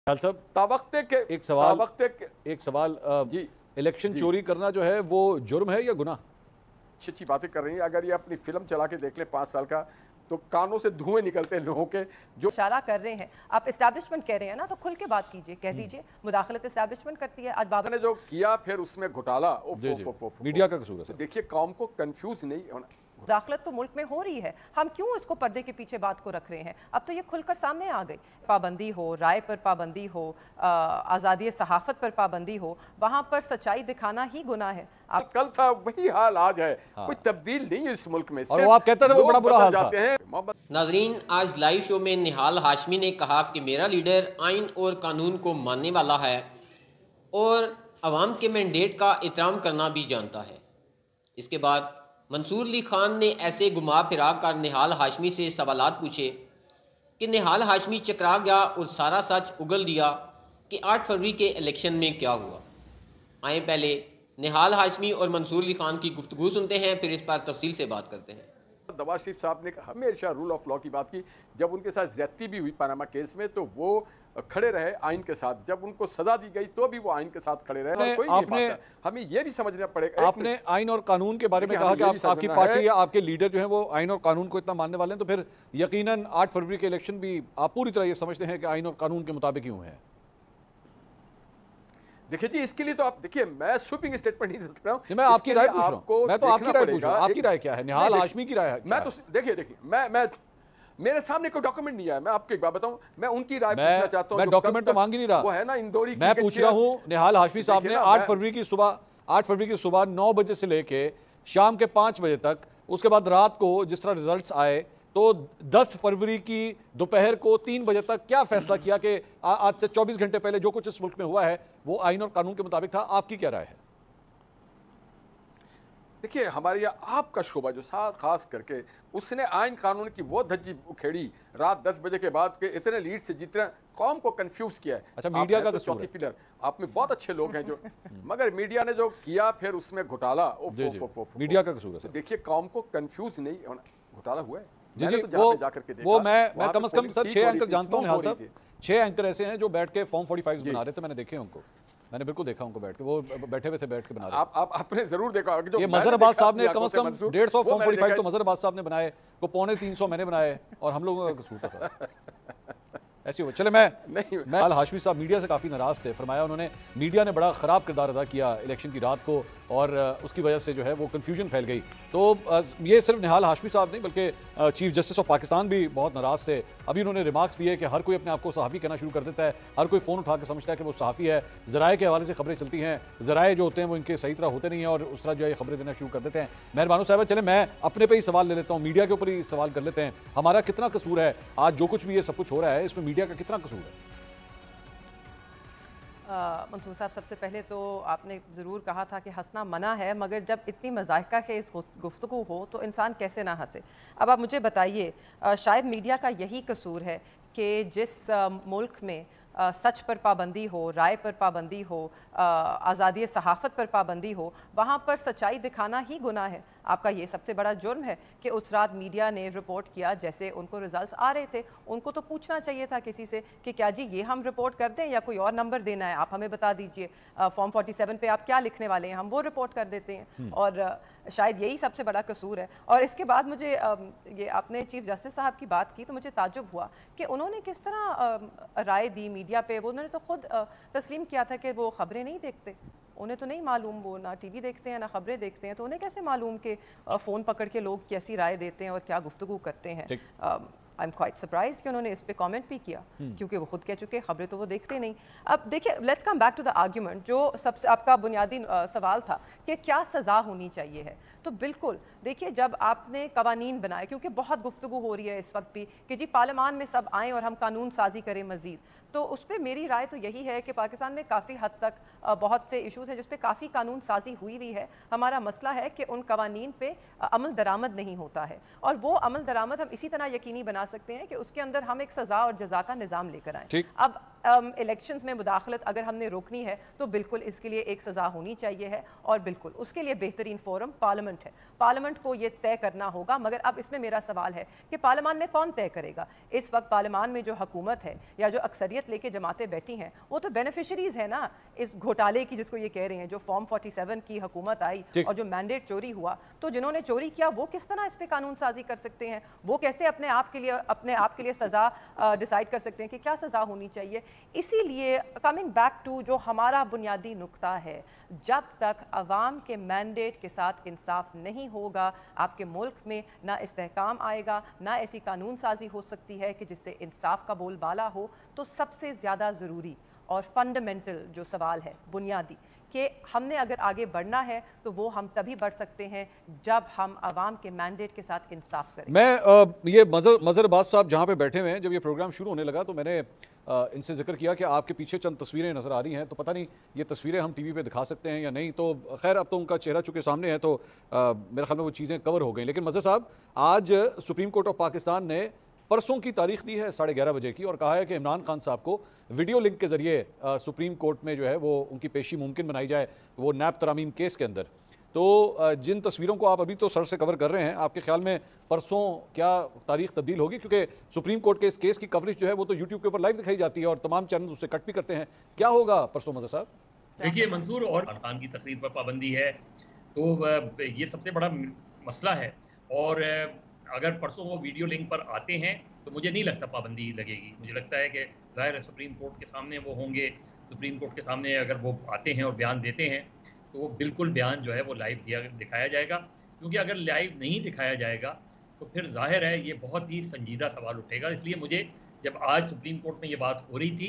صاحب तावक्ते के ایک سوال जी الیکشن جی چوری کرنا جو ہے وہ جرم ہے یا گناہ؟ اچھی اچھی باتیں کر رہی ہیں. اگر یہ اپنی فلم چلا کے دیکھ لیں 5 سال کا تو کانوں سے دھوئیں نکلتے ہیں لوگوں کے جو اشارہ کر رہے ہیں. آپ اسٹیبلشمنٹ کہہ رہے ہیں نا تو کھل کے بات کیجئے, کہہ دیجئے مداخلت اسٹیبلشمنٹ کرتی ہے. آج بابر نے جو کیا پھر اس میں گھٹالا میڈیا کا قصور ہے. دیکھیے قوم کو کنفیوز نہیں ہونا. مداخلت تو ملک میں ہو رہی ہے, ہم کیوں اس کو پردے کے پیچھے بات کو رکھ رہے ہیں؟ اب تو یہ کھل کر سامنے آ گئی. پابندی ہو, رائے پر پابندی ہو, آزادی صحافت پر پابندی ہو, وہاں پر سچائی دکھانا ہی گناہ ہے. کل تھا وہی حال آج ہے, کوئی تبدیل نہیں ہے اس ملک میں. اور وہ آپ کہتے تھے وہ بڑا برا حال تھا. ناظرین, آج لائیو شو میں نہال ہاشمی نے کہا کہ میرا لیڈر آئین اور قانون کو ماننے والا ہے اور عوام کے مینڈیٹ کا احترام کرنا بھی جانتا ہے. اس کے بعد منصور علی خان نے ایسے گھما پھرا کر نہال ہاشمی سے سوالات پوچھے کہ نہال ہاشمی چکرا گیا اور سارا سچ اگل دیا کہ 8 فروری کے الیکشن میں کیا ہوا. آئیں پہلے نہال ہاشمی اور منصور علی خان کی گفتگو سنتے ہیں, پھر اس پر تفصیل سے بات کرتے ہیں. نواز شریف صاحب نے ہمیشہ رول آف لا کی بات کی. جب ان کے ساتھ زیادتی بھی ہوئی پاناما کیس میں تو وہ کھڑے رہے آئین کے ساتھ. جب ان کو سزا دی گئی تو بھی وہ آئین کے ساتھ کھڑے رہے. کوئی نہیں بات ہے, ہمیں یہ بھی سمجھنا پڑے گا. آپ نے آئین اور قانون کے بارے میں کہا کہ آپ کی پارٹی یا آپ کے لیڈر جو ہیں وہ آئین اور قانون کو اتنا ماننے والے ہیں, تو پھر یقیناً 8 فروری کے الیکشن بھی آپ پوری طرح یہ سمجھتے ہیں کہ آئین اور قانون کے مطابق ہی ہوئے ہیں. دیکھیں جی, اس کے لیے تو آپ دیکھیں, میں سوپنگ اسٹیٹمنٹ نہیں دے سکتا ہوں. میں آپ کی رائے پوچھ رہا ہوں. میں تو آپ کی رائے پوچھ رہا ہوں. آپ کی رائے کیا ہے؟ نہال ہاشمی کی رائے ہے. میں تو دیکھیے میں میرے سامنے کوئی ڈاکومنٹ نہیں آیا. میں آپ کو ایک بات بتاؤں, میں ان کی رائے پوچھنا چاہتا ہوں. میں ڈاکومنٹ تو مانگ ہی نہیں رہا. وہ ہے نا اندوری. میں پوچھ رہا ہوں نہال ہاشمی صاحب نے 8 فروری کی صبح 9 بجے سے لے کے شام کے 5 بجے تک, اس کے بعد رات کو جس طرح ریزلٹس آئے تو 10 فروری کی دوپہر کو 3 بجے تک کیا فیصلہ کیا کہ آج سے 24 گھنٹے پہلے جو کچھ اس ملک میں ہوا ہے وہ آئین اور قانون کے مطابق تھا؟ آپ کی کیا رائے ہے؟ دیکھیے, ہمارے یہاں آپ کا شعبہ جو خاص کر کے اس نے آئین قانون کی وہ دھجی اکھیڑی رات 10 بجے کے بعد کہ اتنے لیڈ سے جتنا قوم کو کنفیوز کیا ہے. اچھا, میڈیا کا چوتھی پلر آپ میں بہت اچھے لوگ ہیں جو مگر میڈیا نے جو کیا پھر اس میں گھٹالا. میڈیا کا قصور ہے. دیکھیے قوم کو کنفیوز نہیں ہونا, گھٹالا ہوا ہے. وہ میں کم از کم سر 6 اینکر جانتا ہوں نہال صاحب. 6 اینکر ایسے ہیں جو بیٹھ کے فارم 45 بنا رہے تھے. میں نے دیکھے ان کو, میں نے بالکل دیکھا ان کو بیٹھ کے, وہ بیٹھے ہوئے تھے بیٹھ کے بنا رہے تھے. آپ نے ضرور دیکھا یہ مظہر عباس صاحب نے کم از کم 150 فارم 45 تو مظہر عباس صاحب نے بنائے, وہ 350 میں نے بنائے, اور ہم لوگوں کا قصور تھا. ایسی ہو. چلے, میں نہال ہاشمی صاحب میڈیا سے کافی ناراض تھے. فرمایا انہوں نے میڈیا نے بڑا خراب کردار ادا کیا الیکشن کی رات کو, اور اس کی وجہ سے جو ہے وہ کنفیوژن پھیل گئی. تو یہ صرف نہال ہاشمی صاحب نہیں بلکہ چیف جسٹس آف پاکستان بھی بہت ناراض تھے. ابھی انہوں نے ریمارکس دیے کہ ہر کوئی اپنے آپ کو صحافی کہنا شروع کر دیتا ہے, ہر کوئی فون اٹھا کے سمجھتا ہے کہ وہ صحافی ہے. ذرائع کے حوالے سے خبریں چلتی ہیں, ذرائع جو ہوتے ہیں وہ ان کے صحیح طرح ہوتے نہیں ہیں, اور اس طرح جو ہے خبریں دینا شروع کر دیتے ہیں. مہربانو صاحبہ, چلیں میں اپنے پہ ہی سوال لے لیتا ہوں, میڈیا کے اوپر ہی سوال کر لیتے ہیں. ہمارا کتنا قصور ہے آج جو کچھ بھی یہ سب کچھ ہو رہا ہے, اس میں میڈیا کا کتنا قصور ہے؟ منصور صاحب, سب سے پہلے تو آپ نے ضرور کہا تھا کہ ہنسنا منع ہے, مگر جب اتنی مضاحکہ کے اس گفتگو ہو تو انسان کیسے نہ ہنسے. اب آپ مجھے بتائیے, شاید میڈیا کا یہی قصور ہے کہ جس ملک میں سچ پر پابندی ہو, رائے پر پابندی ہو, آزادی صحافت پر پابندی ہو, وہاں پر سچائی دکھانا ہی گناہ ہے. آپ کا یہ سب سے بڑا جرم ہے کہ اس رات میڈیا نے رپورٹ کیا جیسے ان کو ریزلٹس آ رہے تھے. ان کو تو پوچھنا چاہیے تھا کسی سے کہ کیا جی یہ ہم رپورٹ کر دیں یا کوئی اور نمبر دینا ہے, آپ ہمیں بتا دیجئے فارم 47 پہ آپ کیا لکھنے والے ہیں, ہم وہ رپورٹ کر دیتے ہیں. اور شاید یہی سب سے بڑا قصور ہے. اور اس کے بعد مجھے یہ آپ نے چیف جسٹس صاحب کی بات کی تو مجھے تعجب ہوا کہ انہوں نے کس طرح رائے دی میڈیا پہ. انہوں نے تو خود تسلیم کیا تھا کہ وہ خبریں نہیں دیکھتے, انہیں تو نہیں معلوم, وہ نہ ٹی وی دیکھتے ہیں نہ خبریں دیکھتے ہیں, تو انہیں کیسے معلوم کہ فون پکڑ کے لوگ کیسی رائے دیتے ہیں اور کیا گفتگو کرتے ہیں. آئی ایم کوائٹ سرپرائز کہ انہوں نے اس پہ کامنٹ بھی کیا, کیونکہ وہ خود کہہ چکے خبریں تو وہ دیکھتے نہیں. اب دیکھیں, let's come back to the argument. جو سب سے آپ کا بنیادی سوال تھا کہ کیا سزا ہونی چاہیے ہے, تو بالکل دیکھیے جب آپ نے قوانین بنائے, کیونکہ بہت گفتگو ہو رہی ہے اس وقت بھی کہ جی پارلیمان میں سب آئیں اور ہم قانون سازی کریں مزید, تو اس پہ میری رائے تو یہی ہے کہ پاکستان میں کافی حد تک بہت سے ایشوز ہیں جس پہ کافی قانون سازی ہوئی ہے. ہمارا مسئلہ ہے کہ ان قوانین پہ عمل درآمد نہیں ہوتا ہے, اور وہ عمل درآمد ہم اسی طرح یقینی بنا سکتے ہیں کہ اس کے اندر ہم ایک سزا اور جزا کا نظام لے کر آئیں. اب इलेक्शंस में मुदाखलत अगर हमने रोकनी है तो बिल्कुल इसके लिए एक सज़ा होनी चाहिए है, और बिल्कुल उसके लिए बेहतरीन फोरम पार्लियामेंट है। पार्लियामेंट को ये तय करना होगा, मगर अब इसमें मेरा सवाल है कि पार्लियामान में कौन तय करेगा? इस वक्त पार्लियामान में जो हुकूमत है या जो अक्सरियत लेके जमातें बैठी हैं वो तो बेनिफिशरीज है ना इस घोटाले की, जिसको ये कह रहे हैं। जो फॉर्म 47 की हुकूमत आई और जो मैंडेट चोरी हुआ, तो जिन्होंने चोरी किया वो किस तरह इस पे कानून साजी कर सकते हैं? वो कैसे अपने आप के लिए सज़ा डिसाइड कर सकते हैं कि क्या सज़ा होनी चाहिए? इसीलिए कमिंग बैक टू जो हमारा बुनियादी नुक्ता है, जब तक अवाम के मैंडेट के साथ इंसाफ नहीं होगा, आपके मुल्क में ना इस्तेहकाम आएगा, ना ऐसी कानून साजी हो सकती है कि जिससे इंसाफ का बोलबाला हो। तो सबसे ज़्यादा ज़रूरी और फंडामेंटल जो सवाल है बुनियादी, कि हमने अगर आगे बढ़ना है तो वो हम तभी बढ़ सकते हैं जब हम अवाम के मैंडेट के साथ इंसाफ करें। मैं ये मज़हर अब्बास साहब जहाँ पे बैठे हुए हैं, जब ये प्रोग्राम शुरू होने लगा तो मैंने इनसे जिक्र किया कि आपके पीछे चंद तस्वीरें नज़र आ रही हैं, तो पता नहीं ये तस्वीरें हम टीवी पे दिखा सकते हैं या नहीं। तो खैर अब तो उनका चेहरा चूँकि सामने है तो मेरे ख्याल में वो चीज़ें कवर हो गई। लेकिन मज़हर साहब, आज सुप्रीम कोर्ट ऑफ पाकिस्तान ने परसों की तारीख दी है 11:30 बजे की, और कहा है कि इमरान खान साहब को वीडियो लिंक के ज़रिए सुप्रीम कोर्ट में जो है वो उनकी पेशी मुमकिन बनाई जाए, वो नैब तरामीम केस के अंदर। तो जिन तस्वीरों को आप अभी तो सर से कवर कर रहे हैं, आपके ख्याल में परसों क्या तारीख तब्दील होगी? क्योंकि सुप्रीम कोर्ट के इस केस की कवरेज जो है वो तो यूट्यूब के ऊपर लाइव दिखाई जाती है और तमाम चैनल उससे कट भी करते हैं। क्या होगा परसों मज़हर साहब? देखिए मंसूर, और खान की तकरीर पर पाबंदी है तो ये सबसे बड़ा मसला है, और अगर परसों वो वीडियो लिंक पर आते हैं तो मुझे नहीं लगता पाबंदी लगेगी। मुझे लगता है कि ज़ाहिर है सुप्रीम कोर्ट के सामने वो होंगे, सुप्रीम कोर्ट के सामने अगर वो आते हैं और बयान देते हैं तो वो बिल्कुल बयान जो है वो लाइव दिखाया जाएगा। क्योंकि अगर लाइव नहीं दिखाया जाएगा तो फिर ज़ाहिर है ये बहुत ही संजीदा सवाल उठेगा। इसलिए मुझे जब आज सुप्रीम कोर्ट में ये बात हो रही थी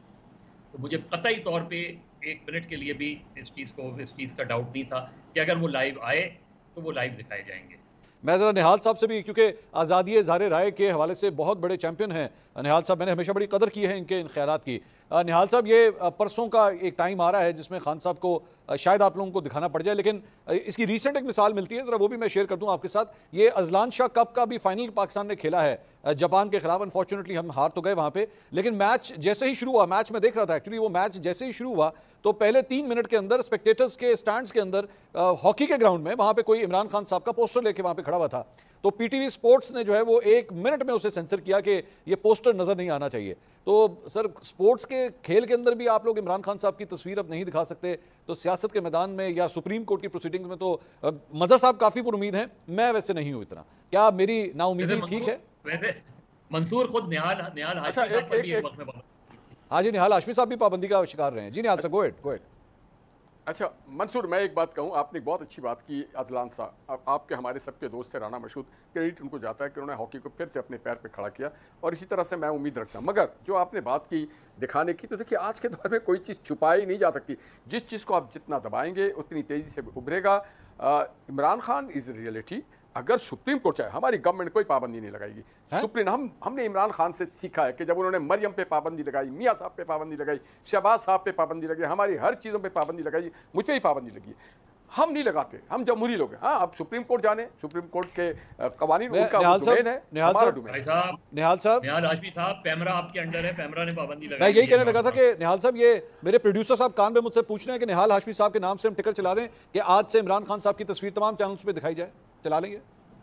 तो मुझे कतई तौर पे एक मिनट के लिए भी इस चीज़ का डाउट नहीं था कि अगर वो लाइव आए तो वो लाइव दिखाए जाएंगे। मैं ज़रा निहाल साहब से भी, क्योंकि आज़ादी इज़हार राय के हवाले से बहुत बड़े चैंपियन हैं निहाल साहब, मैंने हमेशा बड़ी कदर की है इनके इन ख्यालात की। निहाल साहब, ये परसों का एक टाइम आ रहा है जिसमें खान साहब को शायद आप लोगों को दिखाना पड़ जाए, लेकिन इसकी रीसेंट एक मिसाल मिलती है, ज़रा वो भी मैं शेयर कर दूं आपके साथ। ये अजलान शाह कप का भी फाइनल पाकिस्तान ने खेला है जापान के खिलाफ। अनफॉर्चुनेटली हम हार तो गए वहाँ पे, लेकिन मैच जैसे ही शुरू हुआ, मैच में देख रहा था एक्चुअली, वो मैच जैसे ही शुरू हुआ तो पहले 3 मिनट के अंदर स्पेक्टेटर्स के स्टैंड्स के अंदर हॉकी के ग्राउंड में वहाँ पे कोई इमरान खान साहब का पोस्टर लेके वहाँ पे खड़ा हुआ था। तो पीटीवी स्पोर्ट्स ने जो है वो 1 मिनट में उसे सेंसर किया कि ये पोस्टर नजर नहीं आना चाहिए। तो सर, स्पोर्ट्स के खेल के अंदर भी आप लोग इमरान खान साहब की तस्वीर अब नहीं दिखा सकते, तो सियासत के मैदान में या सुप्रीम कोर्ट की प्रोसीडिंग्स में तो मज़हर साहब काफी पुरुमीद हैं, मैं वैसे नहीं हूं इतना। क्या मेरी नाउमीदी ठीक है? वैसे मंसूर खुद निहाल हाशमी साहब पर भी एक वक्त में, हाँ जी, निहाल हाशमी साहब भी पाबंदी का शिकार रहे हैं। जी निहाल साहब, गो अहेड। अच्छा मंसूर, मैं एक बात कहूँ, आपने बहुत अच्छी बात की। अदलान साहब आपके हमारे सबके दोस्त थे, राना मशहूद, क्रेडिट उनको जाता है कि उन्होंने हॉकी को फिर से अपने पैर पे खड़ा किया, और इसी तरह से मैं उम्मीद रखता हूँ। मगर जो आपने बात की दिखाने की, तो देखिए आज के दौर में कोई चीज़ छुपाई नहीं जा सकती। जिस चीज़ को आप जितना दबाएंगे उतनी तेज़ी से उभरेगा। Imran Khan is reality. अगर सुप्रीम कोर्ट चाहे, हमारी गवर्नमेंट कोई पाबंदी नहीं लगाएगी। सुप्रीम हमने इमरान खान से सीखा है कि जब उन्होंने मरियम पे पाबंदी लगाई, मियाँ साहब पे पाबंदी लगाई, शहबाज साहब पे पाबंदी लगाई, हमारी हर चीज़ों पे पाबंदी लगाई, मुझ पर ही पाबंदी लगी। हम नहीं लगाते, हम जमहूरी लोग हैं। हाँ, अब सुप्रीम कोर्ट जाने, सुप्रीम कोर्ट के कवानीन उनका डोमेन है, हमारा डोमेन है। निहाल हाशमी साहब, पैमरा आपके अंडर है, पैमरा ने पाबंदी लगाई। मैं यही कहने लगा था कि निहाल साहब, ये मेरे प्रोड्यूसर साहब कान में मुझसे पूछ रहे हैं कि निहाल हाशमी साहब के नाम से हम टिकर चला दें कि आज से इमरान खान साहब की तस्वीर तमाम चैनल्स पे दिखाई जाए, चला लेंगे?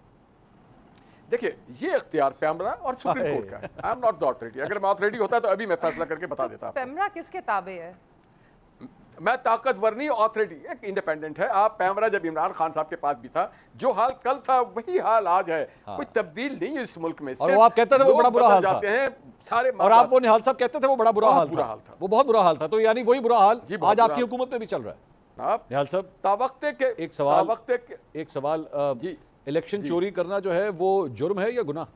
देखिए, ये इख्तियार पैमरा और सुप्रीम कोर्ट का है। I am not the authority. अगर मैं अथॉरिटी होता तो अभी मैं फैसला करके बता देता। पैमरा किसके ताबे है? मैं ताकतवर नहीं, अथॉरिटी एक इंडिपेंडेंट है। आप पैमरा जब इमरान खान साहब के पास भी था, जो हाल कल था वही हाल आज है। कोई तब्दील नहीं है इस मुल्क में। और वो आप कहते थे वो बड़ा बुरा हाल था, जाते हैं सारे, और आप वो निहाल साहब कहते थे वो बड़ा बुरा हाल था, वो बहुत बुरा हाल था। तो यानी वही बुरा हाल आज आपकी हुकूमत में भी चल रहा है। निहाल साहब, तावक्ते के एक सवाल जी, इलेक्शन चोरी करना जो है वो जुर्म है या गुनाह?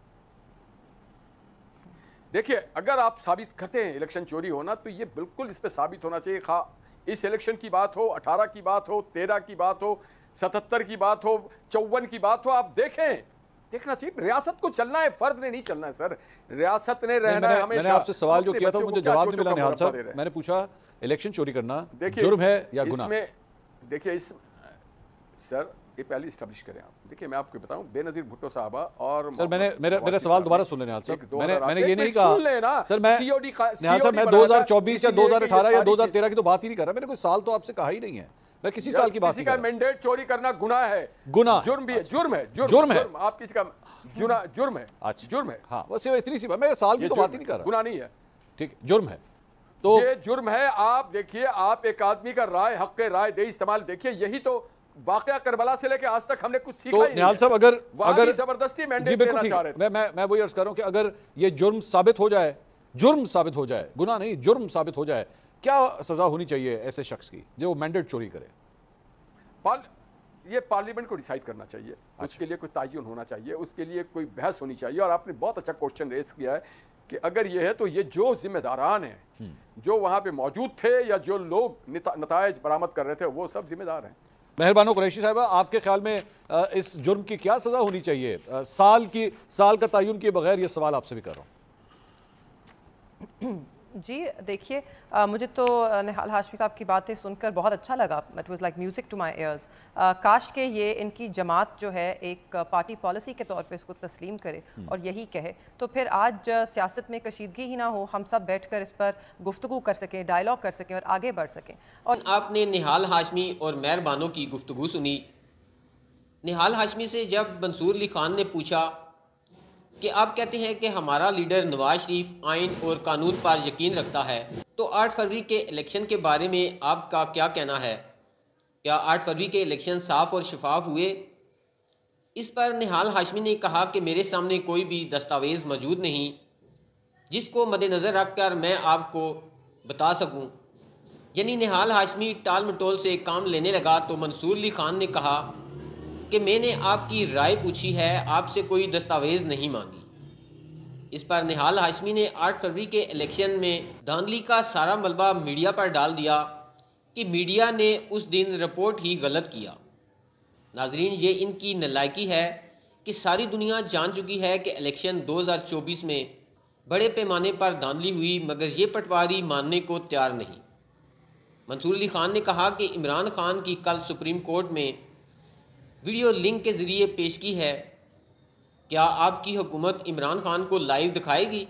देखिए, अगर आप साबित करते हैं इलेक्शन चोरी होना, तो ये बिल्कुल इस पे साबित होना चाहिए। खा इस इलेक्शन की बात हो, 18 की बात हो, 13 की बात हो, 77 की बात हो, 54 की बात हो, आप देखना चाहिए। रियासत को चलना है, फर्द ने नहीं चलना है सर, रियासत ने रहना है हमेशा। मैंने आपसे सवाल जो किया था मुझे जवाब नहीं मिला निहाल साहब। मैंने पूछा इलेक्शन चोरी करना जुर्म है या गुनाह? देखिए, सर ये पहले इस्टेब्लिश करें आप। देखिए मैं आपको बताऊं, बेनजीर भुट्टो साहबा और सर मेरा सवाल दोबारा सुन लें निहाल साहब, मैंने ये नहीं कहा सर, मैं निहाल साहब मैं 2024 या 2018 या 2013 की तो बात ही नहीं कर रहा, मैंने कोई साल तो आपसे कहा ही नहीं है, मैं किसी साल की बात नहीं कर रहा। किसी का मैंडेट चोरी करना गुनाह है, गुनाह जुर्म भी है, जुर्म है, आप किसी का जुर्म है, अच्छा जुर्म है, हाँ बस इतनी सी बात, मैं साल की तो बात ही नहीं कर रहा, गुनाह नहीं है, ठीक जुर्म है, तो ये जुर्म है। आप देखिए, आप एक आदमी का राय, हक के राय दे इस्तेमाल, देखिए यही तो वाकया करबला से लेके आज तक हमने कुछ सीखा ही नहीं। निहाल साहब अगर जबरदस्ती मैंडेट देना चाह रहे थे, मैं वही अर्ज कर रहा हूं कि अगर ये जुर्म साबित हो जाए, गुनाह नहीं जुर्म साबित हो जाए, क्या सजा होनी चाहिए ऐसे शख्स की जो मैंडेट चोरी करे? ये पार्लियामेंट को डिसाइड करना चाहिए, उसके लिए कोई तायुन होना चाहिए, उसके लिए कोई बहस होनी चाहिए। और आपने बहुत अच्छा क्वेश्चन रेस किया है कि अगर ये है तो ये जो जिम्मेदारान हैं, जो वहां पे मौजूद थे या जो लोग नतायज बरामद कर रहे थे, वो सब जिम्मेदार हैं। मेहरबानो कुरैशी साहबा, आपके ख्याल में इस जुर्म की क्या सजा होनी चाहिए? साल का तायुन किए बगैर ये सवाल आपसे भी कर रहा हूँ। जी देखिए, मुझे तो निहाल हाशमी साहब की बातें सुनकर बहुत अच्छा लगा। It was like music to my ears. काश के ये इनकी जमात जो है एक पार्टी पॉलिसी के तौर पे इसको तस्लीम करे और यही कहे, तो फिर आज सियासत में कशीदगी ही ना हो, हम सब बैठकर इस पर गुफ्तगू कर सकें, डायलॉग कर सकें और आगे बढ़ सकें। और आपने निहाल हाशमी और मेहरबानों की गुफ्तगू सुनी। निहाल हाशमी से जब मंसूर अली खान ने पूछा कि आप कहते हैं कि हमारा लीडर नवाज शरीफ आइन और कानून पर यकीन रखता है, तो 8 फरवरी के इलेक्शन के बारे में आपका क्या कहना है? क्या 8 फरवरी के इलेक्शन साफ और शफाफ हुए? इस पर निहाल हाशमी ने कहा कि मेरे सामने कोई भी दस्तावेज़ मौजूद नहीं जिसको मद्देनज़र रखकर मैं आपको बता सकूं। यानी निहाल हाशमी टाल मटोल से काम लेने लगा तो मंसूर अली खान ने कहा कि मैंने आपकी राय पूछी है, आपसे कोई दस्तावेज़ नहीं मांगी। इस पर निहाल हाशमी ने 8 फरवरी के इलेक्शन में धांधली का सारा मलबा मीडिया पर डाल दिया कि मीडिया ने उस दिन रिपोर्ट ही गलत किया। नाजरीन, ये इनकी नालायकी है कि सारी दुनिया जान चुकी है कि इलेक्शन 2024 में बड़े पैमाने पर धांधली हुई, मगर ये पटवारी मानने को तैयार नहीं। मंसूर अली खान ने कहा कि इमरान खान की कल सुप्रीम कोर्ट में वीडियो लिंक के ज़रिए पेश की है, क्या आपकी हुकूमत इमरान खान को लाइव दिखाएगी?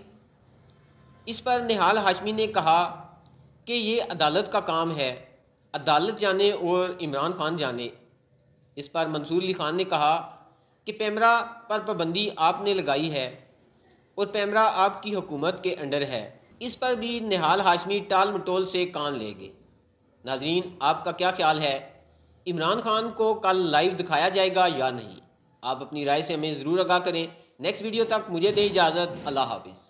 इस पर निहाल हाशमी ने कहा कि ये अदालत का काम है, अदालत जाने और इमरान खान जाने। इस पर मंसूर अली खान ने कहा कि पैमरा पर पाबंदी आपने लगाई है और पैमरा आपकी हुकूमत के अंडर है। इस पर भी निहाल हाशमी टाल मटोल से कान ले गए। नाज़रीन, आपका क्या ख्याल है, इमरान खान को कल लाइव दिखाया जाएगा या नहीं? आप अपनी राय से हमें ज़रूर आगाह करें। नेक्स्ट वीडियो तक मुझे दें इजाज़त। अल्लाह हाफ़िज़।